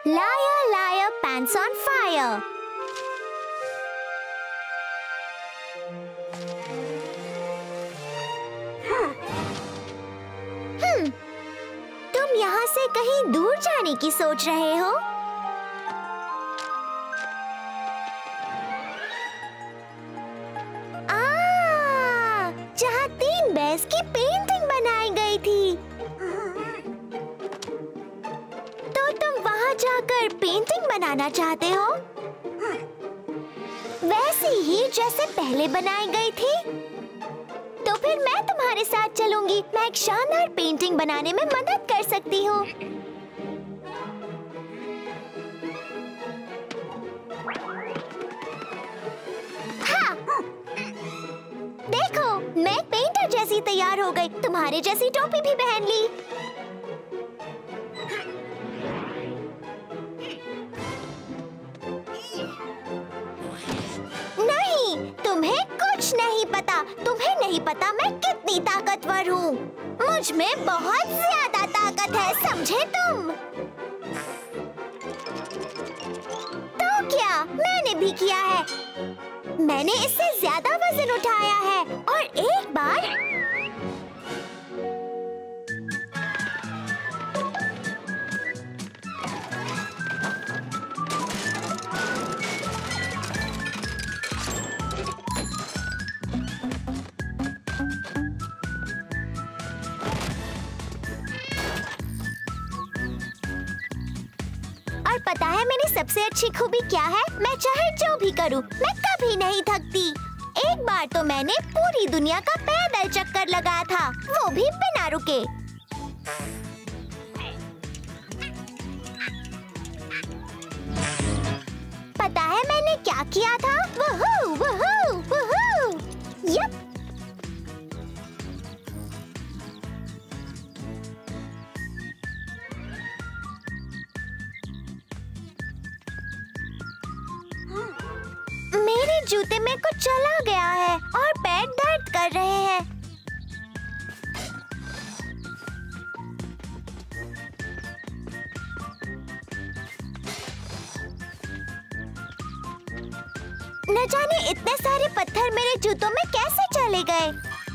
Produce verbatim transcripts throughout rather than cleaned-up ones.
Liar, liar, pants on fire. हम्म, तुम यहाँ से कहीं दूर जाने की सोच रहे हो? आ, जहाँ तीन बेस की पेंटिंग बनाई गई थी। तो तुम वहाँ जाकर पेंटिंग बनाना चाहते हो? वैसी ही जैसे पहले बनाई गई थी? तो फिर मैं तुम्हारे साथ चलूंगी। मैं एक शानदार पेंटिंग बनाने में मदद कर सकती हूँ। हाँ, देखो, मैं पेंटर जैसी तैयार हो गई। तुम्हारे जैसी टोपी भी पहन ली। नहीं, तुम्हें कुछ नहीं पता। तुम्हें नहीं पता मैं कितनी ताकतवर हूँ। मुझ में बहुत ज्यादा ताकत है, समझे तुम? तो क्या मैंने भी किया है? मैंने इससे ज्यादा वजन उठाया है और एक बार और पता है मेरी सबसे अच्छी खूबी क्या है? मैं चाहे जो भी करूं, मैं कभी नहीं थकती। एक बार तो मैंने पूरी दुनिया का पैदल चक्कर लगाया था, वो भी बिना रुके। पता है मैंने क्या किया था? Woohoo, woohoo, woohoo. यप। मेरे जूते में कुछ चला गया है और पैर दर्द कर रहे हैं। न जाने इतने सारे पत्थर मेरे जूतों में कैसे चले गए।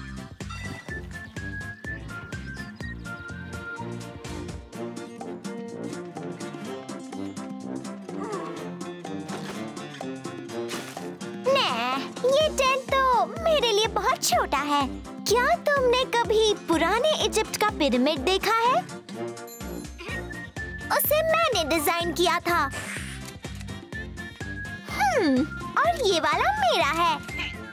ये टेंट तो मेरे लिए बहुत छोटा है। क्या तुमने कभी पुराने इजिप्ट का पिरामिड देखा है? उसे मैंने डिजाइन किया था। हम्म, और ये वाला मेरा है।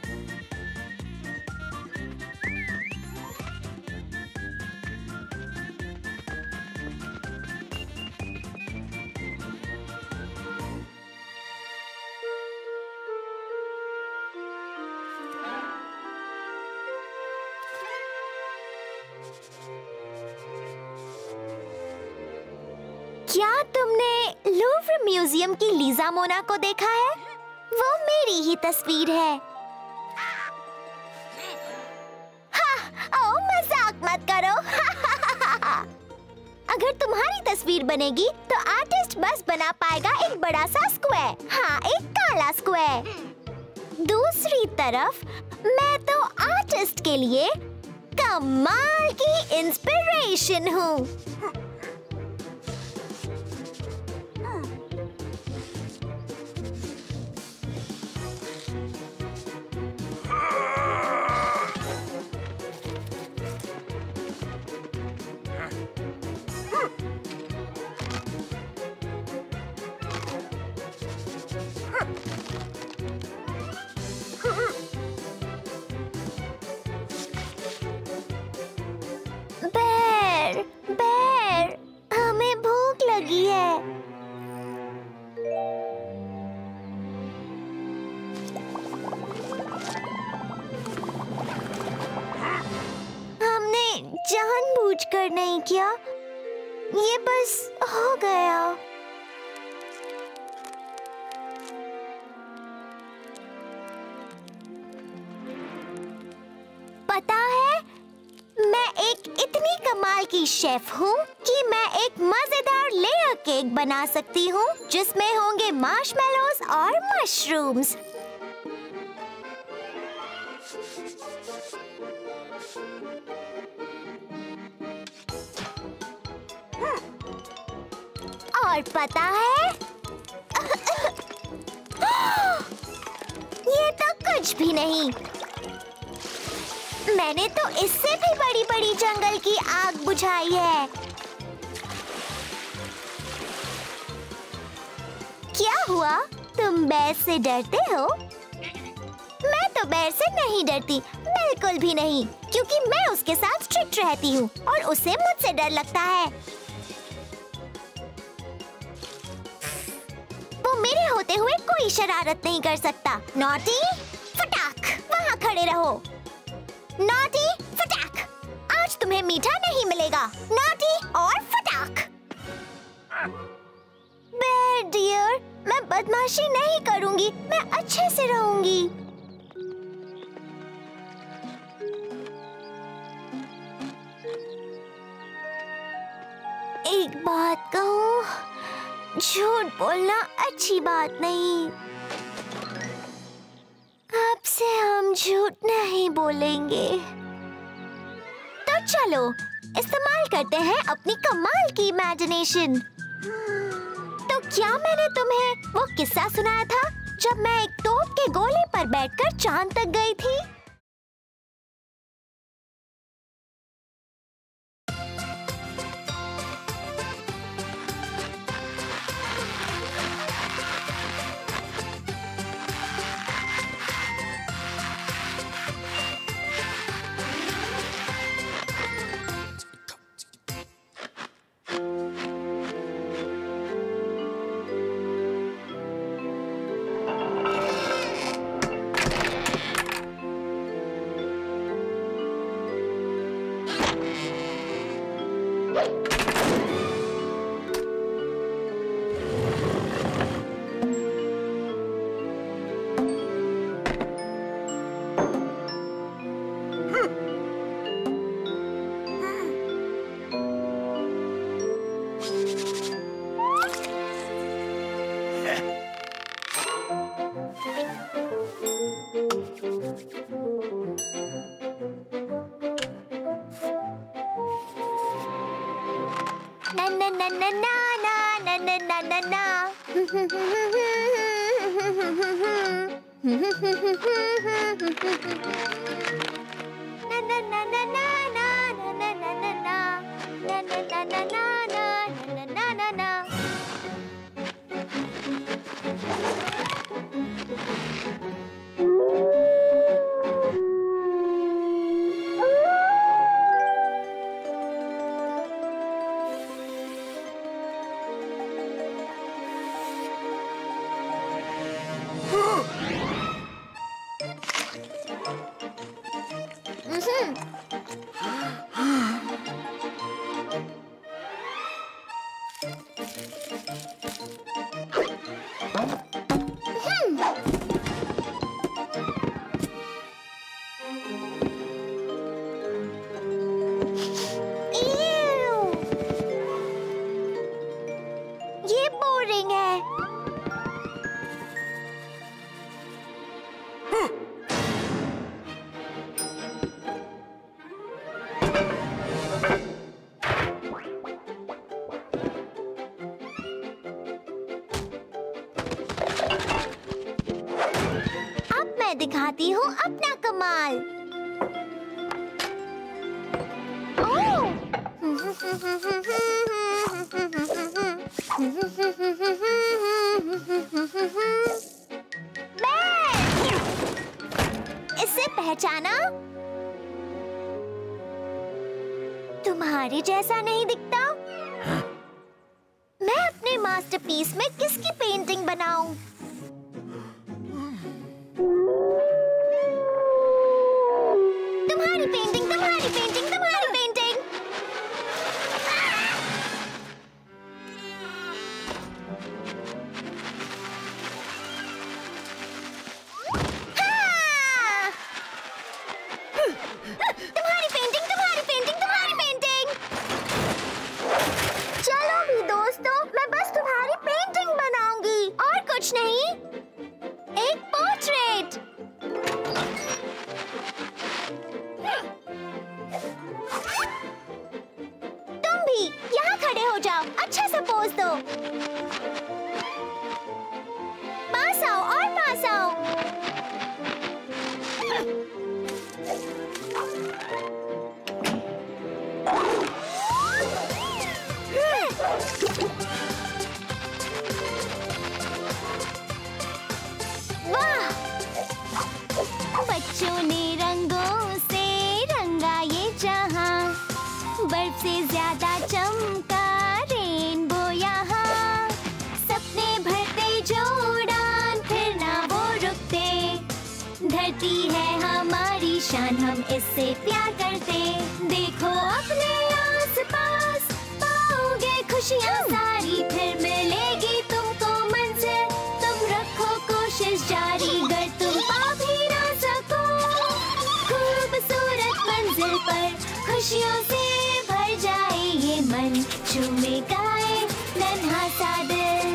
क्या तुमने लूव्र म्यूजियम की लीजा मोना को देखा है? वो मेरी ही तस्वीर है। हाँ, ओ मजाक मत करो। अगर तुम्हारी तस्वीर बनेगी तो आर्टिस्ट बस बना पाएगा एक बड़ा सा स्क्वायर। हाँ, एक काला स्क्वायर। दूसरी तरफ मैं तो आर्टिस्ट के लिए कमाल की इंस्पिरेशन हूँ। बेर, बेर, हमें भूख लगी है। हमने जानबूझकर नहीं किया, ये बस हो गया। पता है, मैं एक इतनी कमाल की शेफ हूँ कि मैं एक मजेदार लेयर केक बना सकती हूँ जिसमें होंगे मार्शमेलोज और मशरूम्स। और पता है ये तो कुछ भी नहीं, मैंने तो इससे भी बड़ी बड़ी जंगल की आग बुझाई है। क्या हुआ, तुम बेर से डरते हो? मैं तो बेर से नहीं डरती, बिल्कुल भी नहीं, क्योंकि मैं उसके साथ स्ट्रिक्ट रहती हूँ और उसे मुझसे डर लगता है। वो मेरे होते हुए कोई शरारत नहीं कर सकता। नॉटी, फटाक, वहाँ खड़े रहो। नॉटी, फटाक, आज तुम्हें मीठा नहीं मिलेगा। नॉटी और फटाक। बेर डियर, मैं बदमाशी नहीं करूंगी, मैं अच्छे से रहूंगी। एक बात कहूँ, झूठ बोलना अच्छी बात नहीं। अब से हम झूठ नहीं बोलेंगे। तो चलो इस्तेमाल करते हैं अपनी कमाल की इमेजिनेशन। तो क्या मैंने तुम्हें वो किस्सा सुनाया था जब मैं एक तोप के गोले पर बैठकर चांद तक गई थी? Na na na na na na na na na na. Na na na na na na na na na na na. Na na na na na na na na na na. ये boring है। अब मैं दिखाती हूँ अपना कमाल। ओह! इसे पहचाना? तुम्हारे जैसा नहीं दिखता? मैं अपने मास्टरपीस में किसकी पेंटिंग बनाऊं? तुम्हारी पेंटिंग, तुम्हारी पेंटिंग, तुम्हारी पेंटिंग। हाँ! तुम्हारी पेंटिंग, तुम्हारी पेंटिंग, तुम्हारी पेंटिंग। जाओ, अच्छा सा पोज दो। पास आओ और पास आओ। वाह! बच्चों ने रंगों से रंगा ये जहां, बर्फ से ज्यादा चमका रेनबो यहाँ। सपने भरते जो उड़ान, फिर ना वो रुकते। धरती है हमारी शान, हम इससे प्यार करते। देखो अपने आस-पास, पाओगे खुशियाँ सारी, फिर मिलेगी तुमको मंजिल। तुम रखो कोशिश जारी, गर तुम पा भी ना सको खूबसूरत मंजिल पर, खुशियों से भर जाए ये मन, झूमे गाए नन्हा सा दिल।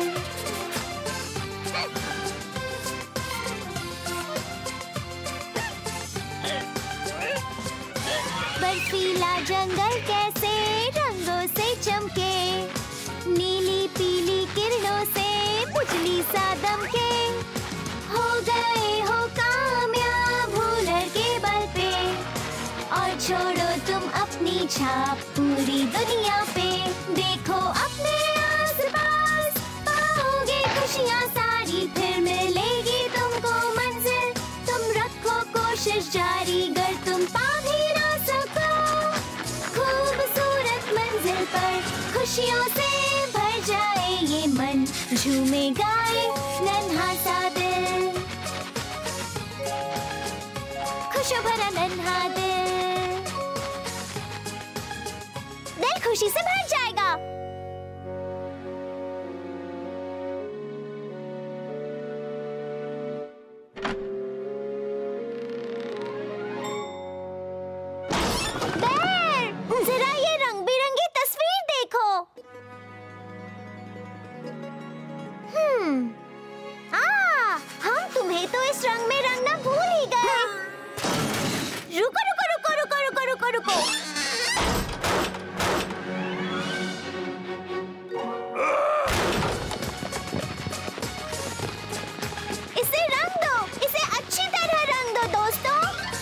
बर्फीला जंगल कैसे रंगों से चमके, नीली पीली किरणों से बिजली सा दमके। हो गए हो कामयाब हुनर के बल पे, और छोड़ो तुम अपनी छाप पूरी दुनिया पे। देखो अपने आस-पास, पाओगे खुशियाँ सारी, फिर मिलेगी तुमको मंजिल। तुम रखो कोशिश जारी, गर तुम पा भी ना सको खूबसूरत मंजिल पर, खुशियों से भर जाए ये मन, झूमे गाए नन्हा सा दिल। खुशियों भरा नन्हा दिल, दिल खुशी से भर जाएगा। बेर, जरा ये रंग बिरंगी तस्वीर देखो। हम्म, आ, हम तुम्हें तो इस रंग में रंगना भूल ही गए। रुको रुको रुको रुको रुको रुको रुको। इसे रंग दो, इसे अच्छी तरह रंग दो दोस्तों।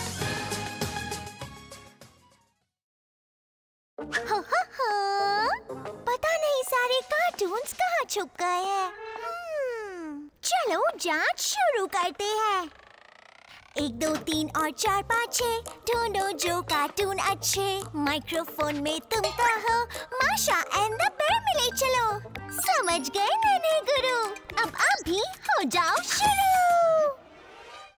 हा, हा, हा। पता नहीं सारे कार्टून्स कहाँ छुप गए हैं। हम्म, चलो जांच शुरू करते हैं। एक दो तीन और चार पाँच छः, ढूंढो जो कार्टून अच्छे। माइक्रोफोन में तुम कहो माशा एंड द बेयर मिले चलो। समझ गए नहीं?